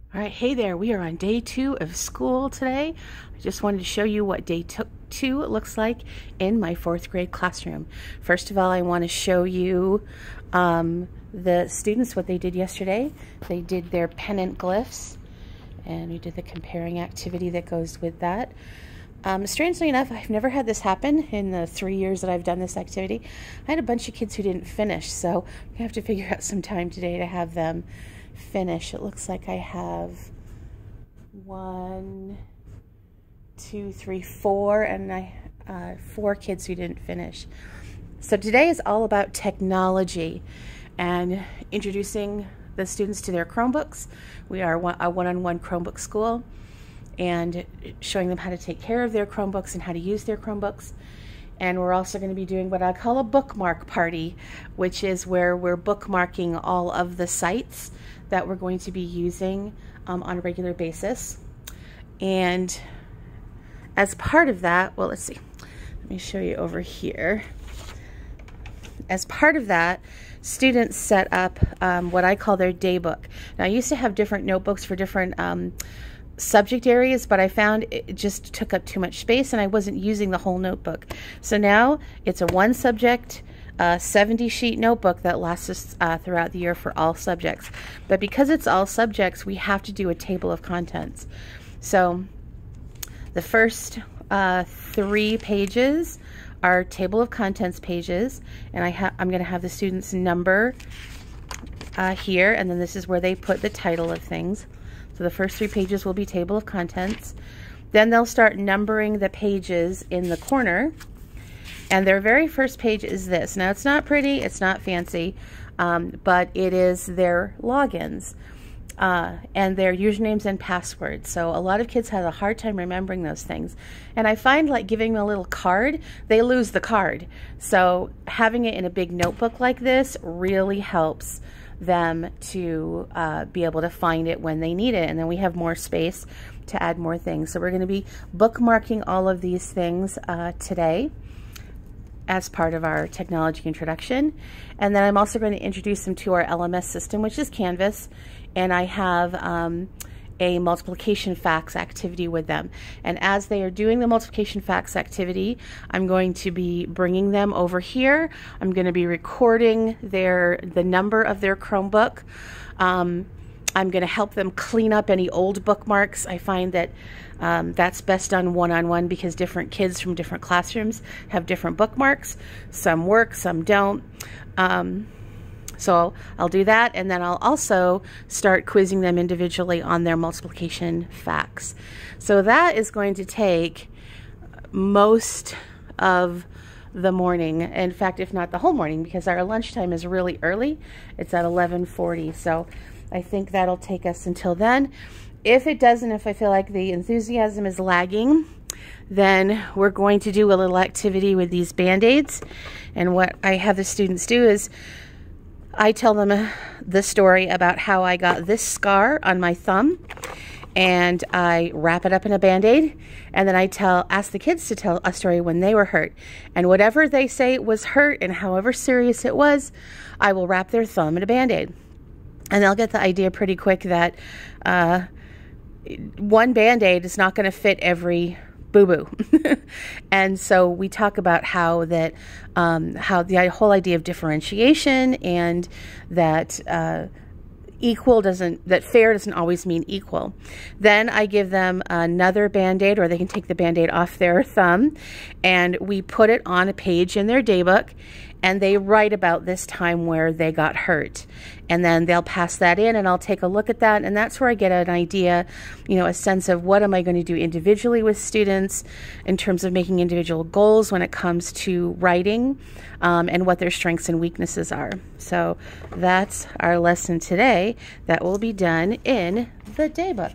All right, hey there, we are on day 2 of school today. I just wanted to show you what day 2 looks like in my 4th grade classroom. First of all, I want to show you the students, what they did yesterday. They did their pennant glyphs, and we did the comparing activity that goes with that. Strangely enough, I've never had this happen in the 3 years that I've done this activity. I had a bunch of kids who didn't finish, so we have to figure out some time today to have them finish. It looks like I have 1, 2, 3, 4, and 4 kids who didn't finish. So today is all about technology and introducing the students to their Chromebooks. We are a one-on-one Chromebook school, and showing them how to take care of their Chromebooks and how to use their Chromebooks. And we're also going to be doing what I call a bookmark party, which is where we're bookmarking all of the sites that we're going to be using on a regular basis. And as part of that, well, let's see, let me show you over here. As part of that, students set up what I call their day book. Now, I used to have different notebooks for different subject areas, but I found it just took up too much space and I wasn't using the whole notebook. So now it's a 1 subject 70 sheet notebook that lasts us throughout the year for all subjects. But because it's all subjects, we have to do a table of contents. So the first 3 pages are table of contents pages, and I'm going to have the students number here, and then this is where they put the title of things. So the first 3 pages will be table of contents. Then they'll start numbering the pages in the corner. And their very first page is this. Now, it's not pretty, it's not fancy, but it is their logins and their usernames and passwords. So a lot of kids have a hard time remembering those things. And I find, like, giving them a little card, they lose the card. So having it in a big notebook like this really helps them to be able to find it when they need it. And then we have more space to add more things. So we're going to be bookmarking all of these things today as part of our technology introduction. And then I'm also going to introduce them to our LMS system, which is Canvas, and I have a multiplication facts activity with them. And as they are doing the multiplication facts activity, I'm going to be bringing them over here. I'm going to be recording the number of their Chromebook. I'm going to help them clean up any old bookmarks. I find that that's best done one-on-one because different kids from different classrooms have different bookmarks. Some work, some don't. So I'll do that, and then I'll also start quizzing them individually on their multiplication facts. So that is going to take most of the morning. In fact, if not the whole morning, because our lunchtime is really early. It's at 11:40. So I think that'll take us until then. If it doesn't, if I feel like the enthusiasm is lagging, then we're going to do a little activity with these Band-Aids. And what I have the students do is I tell them the story about how I got this scar on my thumb, and I wrap it up in a Band-Aid, and then I ask the kids to tell a story when they were hurt. And whatever they say was hurt and however serious it was, I will wrap their thumb in a Band-Aid. And they'll get the idea pretty quick that one Band-Aid is not going to fit every boo-boo. And so we talk about how the whole idea of differentiation, and that fair doesn't always mean equal. Then I give them another Band-Aid, or they can take the Band-Aid off their thumb, and we put it on a page in their daybook, and they write about this time where they got hurt. And then they'll pass that in, and I'll take a look at that, and that's where I get an idea, a sense of what am I going to do individually with students in terms of making individual goals when it comes to writing, and what their strengths and weaknesses are. So that's our lesson today that will be done in the daybook.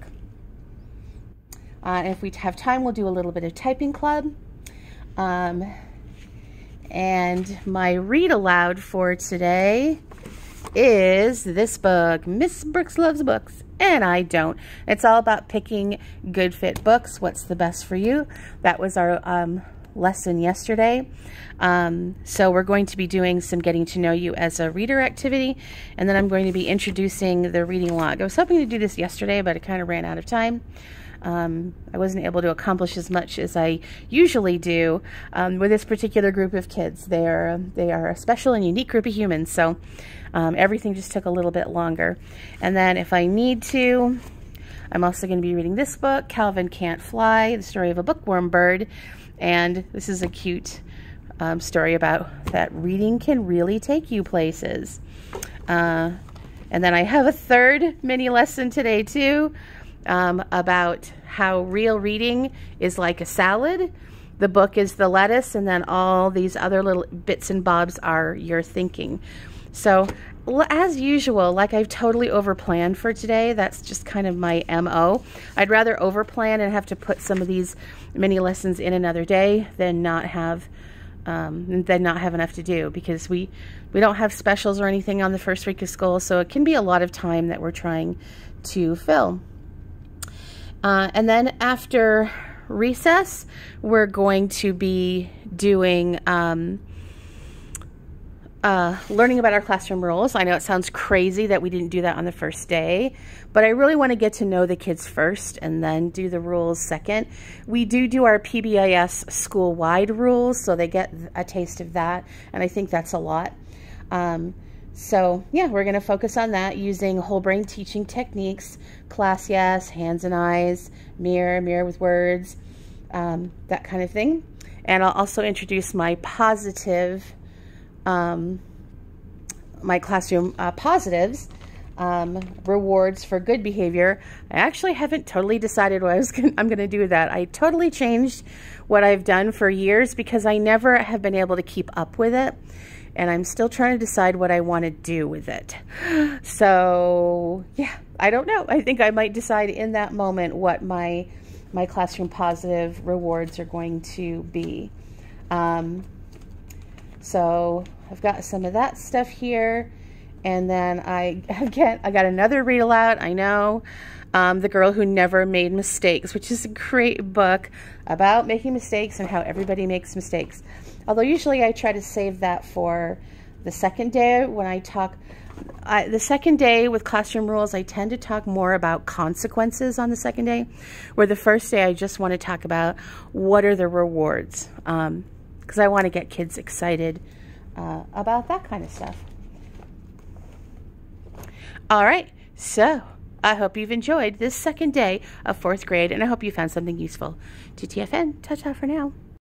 If we have time, we'll do a little bit of typing club. And my read aloud for today is this book, Miss Brooks Loves Books, and I Don't. It's all about picking good fit books. What's the best for you? That was our lesson yesterday. So we're going to be doing some getting to know you as a reader activity, and then I'm going to be introducing the reading log. I was hoping to do this yesterday, but it kind of ran out of time. I wasn't able to accomplish as much as I usually do with this particular group of kids. They are a special and unique group of humans, so everything just took a little bit longer. And then if I need to, I'm also going to be reading this book, Calvin Can't Fly, the story of a bookworm bird. And this is a cute story about that reading can really take you places. And then I have a third mini lesson today too, about how real reading is like a salad. The book is the lettuce, and then all these other little bits and bobs are your thinking. So as usual, like I've totally overplanned for today. That's just kind of my MO. I'd rather overplan and have to put some of these mini lessons in another day than not have enough to do, because we don't have specials or anything on the first week of school, so it can be a lot of time that we're trying to fill. And then after recess, we're going to be doing learning about our classroom rules. I know it sounds crazy that we didn't do that on the first day, but I really want to get to know the kids first and then do the rules second. We do our PBIS school-wide rules, so they get a taste of that, and I think that's a lot. So yeah, we're going to focus on that using whole brain teaching techniques, class yes, hands and eyes, mirror with words, that kind of thing. And I'll also introduce my positive, my classroom positives, rewards for good behavior. I actually haven't totally decided what I'm going to do with that. I totally changed what I've done for years because I never have been able to keep up with it. And I'm still trying to decide what I want to do with it. So yeah, I don't know. I think I might decide in that moment what my classroom positive rewards are going to be. So I've got some of that stuff here. And then I got another read aloud. I know, The Girl Who Never Made Mistakes, which is a great book about making mistakes and how everybody makes mistakes. Although usually I try to save that for the second day when I talk. The second day with classroom rules, I tend to talk more about consequences on the second day, where the first day I just want to talk about what are the rewards, because I want to get kids excited about that kind of stuff. All right, so I hope you've enjoyed this second day of 4th grade, and I hope you found something useful. TTFN, ta-ta for now.